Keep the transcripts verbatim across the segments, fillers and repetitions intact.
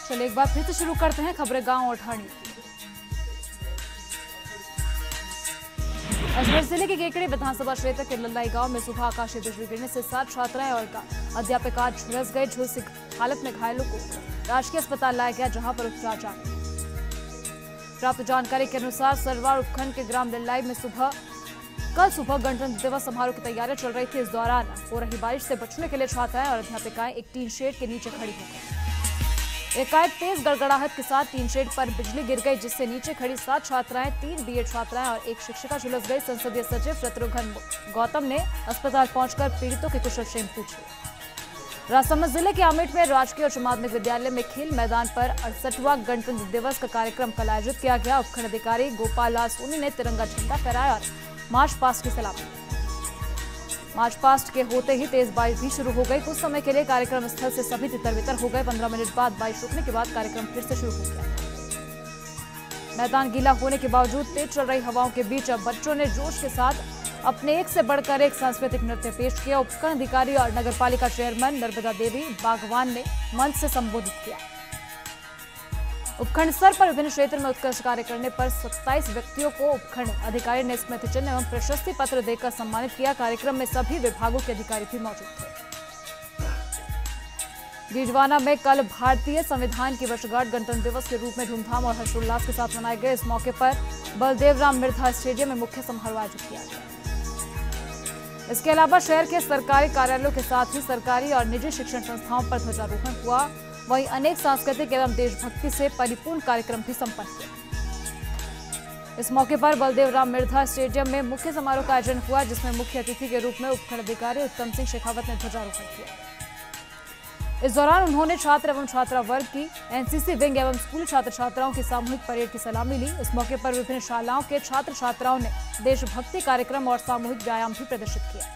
चलिए एक बार फिर से शुरू करते हैं खबरें गांव और ठाणे की। अजमेर जिले के केकड़ी विधानसभा क्षेत्र के लल्लाई गांव में सुबह आकाशीय बिजली गिरने से सात छात्राएं और अध्यापिका झुलस गए। झुलसी हालत में घायलों को राजकीय अस्पताल लाया गया, जहां पर उपचार जारी। प्राप्त जानकारी के अनुसार सरवार उपखंड के ग्राम लल्लाई में सुबह कल सुबह गणतंत्र दिवस समारोह की तैयारियां चल रही थी। इस दौरान हो रही बारिश से बचने के लिए छात्राएं और अध्यापिकाएं एक टीन शेड के नीचे खड़ी हो गई। एकाएक तेज गड़गड़ाहट के साथ टीन शेड पर बिजली गिर गई, जिससे नीचे खड़ी सात छात्राएं, तीन बीएड छात्राएं और एक शिक्षिका झुलस गई। संसदीय सचिव शत्रुघ्न गौतम ने अस्पताल पहुंचकर पीड़ितों की कुशलक्षेम पूछी। राजसमंद जिले के आमेट में राजकीय उच्च माध्यमिक विद्यालय में खेल मैदान पर अड़सठवां गणतंत्र दिवस का कार्यक्रम कल आयोजित किया गया। उपखंड अधिकारी गोपाल लाल सोनी ने तिरंगा झंडा फहराया और मार्च पास्ट की सलामी ली। मार्च पास्ट के होते ही तेज बारिश भी शुरू हो गई। कुछ समय के लिए कार्यक्रम स्थल से सभी तितर बितर हो गए। पंद्रह मिनट बाद बारिश रुकने के बाद कार्यक्रम फिर से शुरू हो गया। मैदान गीला होने के बावजूद तेज चल रही हवाओं के बीच अब बच्चों ने जोश के साथ अपने एक से बढ़कर एक सांस्कृतिक नृत्य पेश किया। उपखंड अधिकारी और नगरपालिका चेयरमैन नर्मदा देवी बागवान ने मंच से संबोधित किया। उपखंड स्तर पर विभिन्न क्षेत्र में उत्कृष्ट कार्य करने पर सत्ताईस व्यक्तियों को उपखंड अधिकारी ने स्मृति चिन्ह एवं प्रशस्ति पत्र देकर सम्मानित किया। कार्यक्रम में सभी विभागों के अधिकारी भी मौजूद थे। डीडवाना में कल भारतीय संविधान की वर्षगांठ गणतंत्र दिवस के रूप में धूमधाम और हर्षोल्लास के साथ मनाए गए। इस मौके पर बलदेव राम मिर्धा स्टेडियम में मुख्य समारोह आयोजित किया गया। इसके अलावा शहर के सरकारी कार्यालयों के साथ ही सरकारी और निजी शिक्षण संस्थाओं पर ध्वजारोहण हुआ। वहीं अनेक सांस्कृतिक एवं देशभक्ति से परिपूर्ण कार्यक्रम भी संपन्न हुए। इस मौके पर बलदेव राम मिर्धा स्टेडियम में मुख्य समारोह का आयोजन हुआ, जिसमें मुख्य अतिथि के रूप में उपखंड अधिकारी उत्तम सिंह शेखावत ने ध्वजारोहण किया। इस दौरान उन्होंने छात्र एवं छात्रा वर्ग की एनसीसी विंग एवं स्कूली छात्र छात्राओं की सामूहिक परेड की सलामी ली। इस मौके पर विभिन्न शालाओं के छात्र छात्राओं ने देशभक्ति कार्यक्रम और सामूहिक व्यायाम भी प्रदर्शित किया।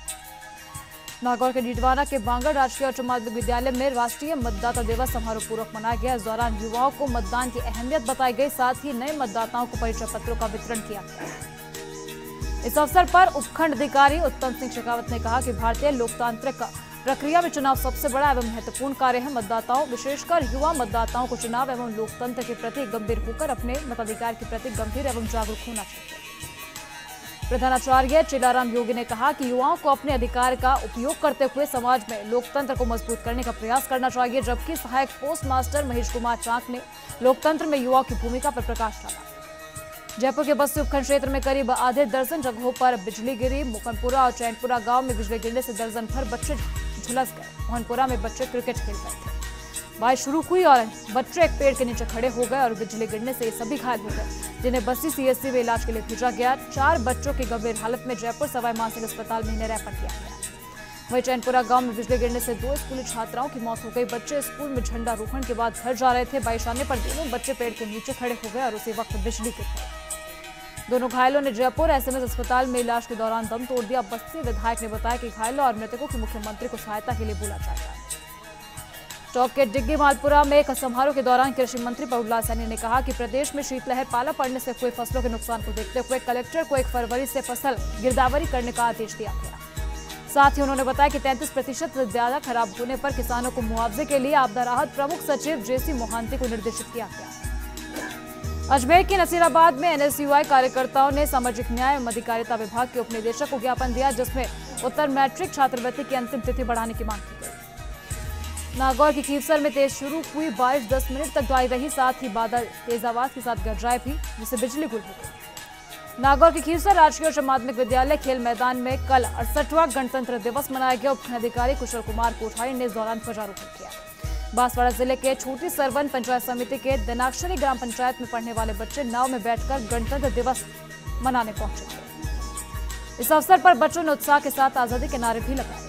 नागौर के डीडवाना के बांगड़ राजकीय उच्च माध्यमिक विद्यालय में राष्ट्रीय मतदाता दिवस समारोह पूर्वक मनाया गया। इस दौरान युवाओं को मतदान की अहमियत बताई गई, साथ ही नए मतदाताओं को परिचय पत्रों का वितरण किया गया। इस अवसर पर उपखंड अधिकारी उत्तम सिंह शेखावत ने कहा कि भारतीय लोकतांत्रिक प्रक्रिया में चुनाव सबसे बड़ा एवं महत्वपूर्ण कार्य है। मतदाताओं, विशेषकर युवा मतदाताओं को चुनाव एवं लोकतंत्र के प्रति गंभीर होकर अपने मताधिकार के प्रति गंभीर एवं जागरूक होना चाहिए। प्रधानाचार्य चिलाराम योगी ने कहा कि युवाओं को अपने अधिकार का उपयोग करते हुए समाज में लोकतंत्र को मजबूत करने का प्रयास करना चाहिए। जबकि सहायक पोस्ट मास्टर महेश कुमार चाक ने लोकतंत्र में युवाओं की भूमिका पर प्रकाश डाला। जयपुर के बस्ती उपखंड क्षेत्र में करीब आधे दर्जन जगहों पर बिजली गिरी। मोहनपुरा और चैनपुरा गांव में बिजली गिरने से दर्जन भर बच्चे झुलस गए। मोहनपुरा में बच्चे क्रिकेट खेल रहे थे। बारिश शुरू हुई और बच्चे एक पेड़ के नीचे खड़े हो गए और बिजली गिरने से सभी घायल हो गए, जिन्हें बस्ती सीएचसी में इलाज के लिए भेजा गया। चार बच्चों की गंभीर हालत में जयपुर सवाई मानसिंह अस्पताल में इन्हें रेफर किया गया। वहीं चैनपुरा गांव में बिजली गिरने से दो स्कूली छात्राओं की मौत हो गई। बच्चे स्कूल में झंडारोहण के बाद घर जा रहे थे। बारिश आने पर दोनों बच्चे पेड़ के नीचे खड़े हो गए और उसी वक्त बिजली गिर गई। दोनों घायलों ने जयपुर एसएमएस अस्पताल में इलाज के दौरान दम तोड़ दिया। बस्ती विधायक ने बताया कि घायलों और मृतकों की मुख्यमंत्री को सहायता के लिए बोला जाएगा। टॉप के डिग्गी मालपुरा में एक समारोह के दौरान कृषि मंत्री प्रभुलाल सैनी ने कहा कि प्रदेश में शीतलहर पाला पड़ने से हुए फसलों के नुकसान को देखते हुए कलेक्टर को एक फरवरी से फसल गिरदावरी करने का आदेश दिया गया। साथ ही उन्होंने बताया कि तैंतीस प्रतिशत से ज्यादा खराब होने पर किसानों को मुआवजे के लिए आपदा राहत प्रमुख सचिव जेसी मोहांती को निर्देशित किया गया। अजमेर के नसीराबाद में एनएसयूआई कार्यकर्ताओं ने सामाजिक न्याय एवं अधिकारिता विभाग के उपनिदेशक को ज्ञापन दिया, जिसमें उत्तर मैट्रिक छात्रवृत्ति की अंतिम तिथि बढ़ाने की मांग की गई। नागौर की खीवसर में तेज शुरू हुई बारिश दस मिनट तक जारी रही। साथ ही बादल तेज आवाज के साथ गरजाए भी, जिससे बिजली गुल हो गई। नागौर की खीवसर राजकीय उच्च माध्यमिक विद्यालय खेल मैदान में कल अड़सठवां गणतंत्र दिवस मनाया गया। उपखंड अधिकारी कुशल कुमार कोठारी ने इस दौरान ध्वजारोहण किया। बांसवाड़ा जिले के छोटी सरवन पंचायत समिति के दिनाक्षरी ग्राम पंचायत में पढ़ने वाले बच्चे नाव में बैठकर गणतंत्र दिवस मनाने पहुंचे थे। इस अवसर पर बच्चों ने उत्साह के साथ आजादी के नारे भी लगाए।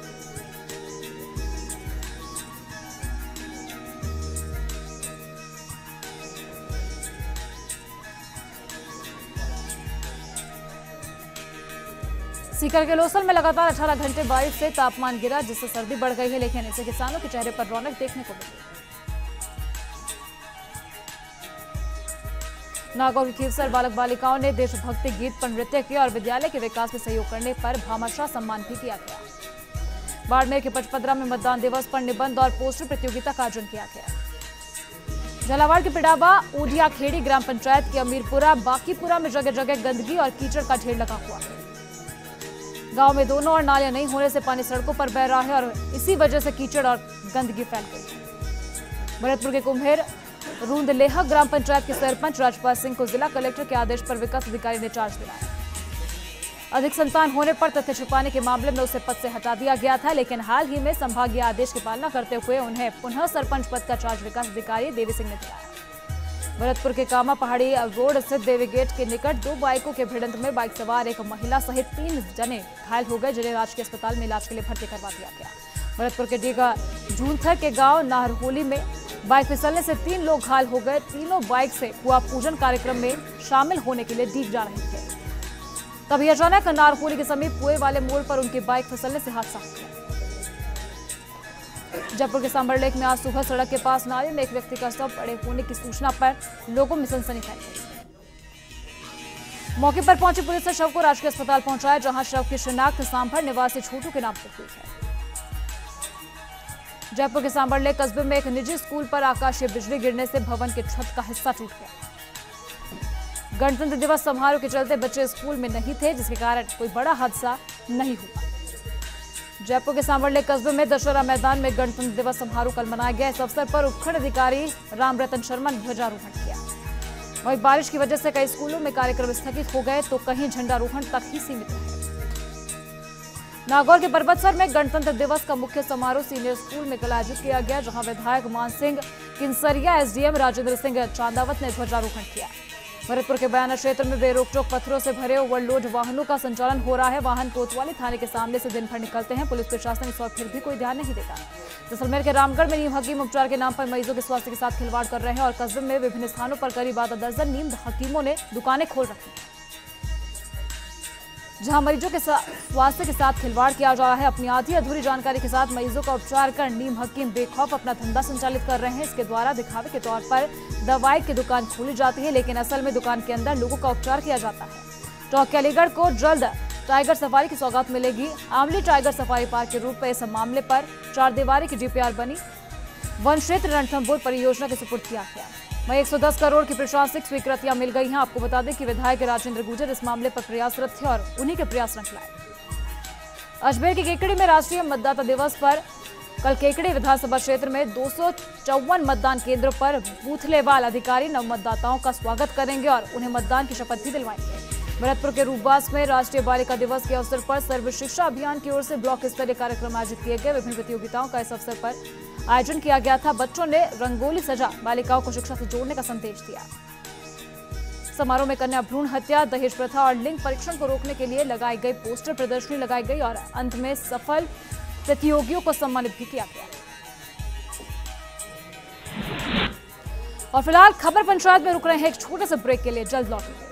सीकर के लोसल में लगातार अठारह घंटे बारिश से तापमान गिरा, जिससे सर्दी बढ़ गई है, लेकिन इससे किसानों के चेहरे पर रौनक देखने को मिली। नागौर की खीवसर बालक बालिकाओं ने देशभक्ति गीत पर नृत्य किया और विद्यालय के विकास में सहयोग करने पर भामाशाह सम्मान भी किया गया। बाड़मेर के पचपदरा में मतदान दिवस पर निबंध और पोस्टर प्रतियोगिता का आयोजन किया गया। झालावाड़ के पिडावा ऊढ़िया खेड़ी ग्राम पंचायत की अमीरपुरा बाकीपुरा में जगह जगह गंदगी और कीचड़ का ढेर लगा हुआ है। गांव में दोनों और नालियां नहीं होने से पानी सड़कों पर बह रहा है और इसी वजह से कीचड़ और गंदगी फैल गई है। भरतपुर के कुम्हेर रूंदलेहा ग्राम पंचायत के सरपंच राजपाल सिंह को जिला कलेक्टर के आदेश पर विकास अधिकारी ने चार्ज दिलाया। अधिक संतान होने पर तथ्य छुपाने के मामले में उसे पद से हटा दिया गया था, लेकिन हाल ही में संभागीय आदेश की पालना करते हुए उन्हें पुनः सरपंच पद का चार्ज विकास अधिकारी देवी सिंह ने दिलाया। भरतपुर के कामा पहाड़ी रोड स्थित देवी गेट के निकट दो बाइकों के भिड़ंत में बाइक सवार एक महिला सहित तीन जने घायल हो गए, जिन्हें राजकीय अस्पताल में इलाज के लिए भर्ती करवा दिया गया। भरतपुर के डीगा झूंथर के गांव नाहरहोली में बाइक फिसलने से तीन लोग घायल हो गए। तीनों बाइक से कुआ पूजन कार्यक्रम में शामिल होने के लिए डीग जा रहे थे। तभी अचानक नारहोली के समीप कुएं वाले मोड़ पर उनकी बाइक फिसलने से हादसा हो गया। जयपुर के सांबर लेक में आज सुबह सड़क के पास नाले में एक व्यक्ति का शव पड़े होने की सूचना पर लोगों में सनसनी फैल गई। मौके पर पहुंची पुलिस ने शव को राजकीय अस्पताल पहुंचाया, जहां शव की शिनाख्त सांभर निवासी छोटू के नाम से हुई है। जयपुर के सांबर लेक कस्बे में एक निजी स्कूल पर आकाशीय बिजली गिरने से भवन के छत का हिस्सा टूट गया। गणतंत्र दिवस समारोह के चलते बच्चे स्कूल में नहीं थे, जिसके कारण कोई बड़ा हादसा नहीं हुआ। जयपुर के सांबर लेक कस्बे में दशहरा मैदान में गणतंत्र दिवस समारोह कल मनाया गया। इस अवसर पर उपखंड अधिकारी रामरतन शर्मा ने ध्वजारोहण किया। वहीं बारिश की वजह से कई स्कूलों में कार्यक्रम स्थगित हो गए तो कहीं झंडारोहण तक ही सीमित रहे। नागौर के पर्वतसर में गणतंत्र दिवस का मुख्य समारोह सीनियर स्कूल में कल आयोजित किया गया, जहां विधायक मान सिंह किंसरिया, एसडीएम राजेंद्र सिंह चांदावत ने ध्वजारोहण किया। भरतपुर के बयाना क्षेत्र में बेरोकटोक पत्थरों से भरे ओवरलोड वाहनों का संचालन हो रहा है। वाहन कोतवाली थाने के सामने से दिन भर निकलते हैं। पुलिस प्रशासन इस और फिर भी कोई ध्यान नहीं देता। जैसलमेर के रामगढ़ में नीम हकीम उपचार के नाम पर मरीजों के स्वास्थ्य के साथ खिलवाड़ कर रहे हैं और कस्बे में विभिन्न स्थानों पर करीब आधा दर्जन नीम हकीमों ने दुकानें खोल रखी हैं, जहां मरीजों के स्वास्थ्य के साथ खिलवाड़ किया जा रहा है। अपनी आधी अधूरी जानकारी के साथ मरीजों का उपचार कर नीम हकीम बेखौफ अपना धंधा संचालित कर रहे हैं। इसके द्वारा दिखावे के तौर पर दवाई की दुकान खोली जाती है, लेकिन असल में दुकान के अंदर लोगों का उपचार किया जाता है। टॉक के अलीगढ़ को जल्द टाइगर सफारी की सौगात मिलेगी। आमली टाइगर सफारी पार्क के रूप में इस मामले पर चार दीवारी की डीपीआर बनी। वन क्षेत्र रणथंभौर परियोजना के सुपुर्द किया गया। वहीं एक सौ दस करोड़ की प्रशासनिक स्वीकृतियां मिल गई हैं। आपको बता दें कि विधायक राजेंद्र गुर्जर इस मामले पर प्रयासरत थे और उन्हीं के प्रयास रंग लाए। अजमेर के केकड़ी में राष्ट्रीय मतदाता दिवस पर कल केकड़ी विधानसभा क्षेत्र में दो सौ चौवन मतदान केंद्रों पर बूथ लेवल अधिकारी नव मतदाताओं का स्वागत करेंगे और उन्हें मतदान की शपथ भी दिलवाएंगे। भरतपुर के रूपबास में राष्ट्रीय बालिका दिवस के अवसर पर सर्व शिक्षा अभियान की ओर से ब्लॉक स्तरीय कार्यक्रम आयोजित किए गए। विभिन्न प्रतियोगिताओं का इस अवसर पर आयोजन किया गया था। बच्चों ने रंगोली सजा बालिकाओं को शिक्षा से जोड़ने का संदेश दिया। समारोह में कन्या भ्रूण हत्या, दहेज प्रथा और लिंग परीक्षण को रोकने के लिए लगाई गई पोस्टर प्रदर्शनी लगाई गई और अंत में सफल प्रतियोगियों को सम्मानित भी किया गया। और फिलहाल खबर पंचायत में रुक रहे हैं एक छोटे से ब्रेक के लिए, जल्द लौटेंगे।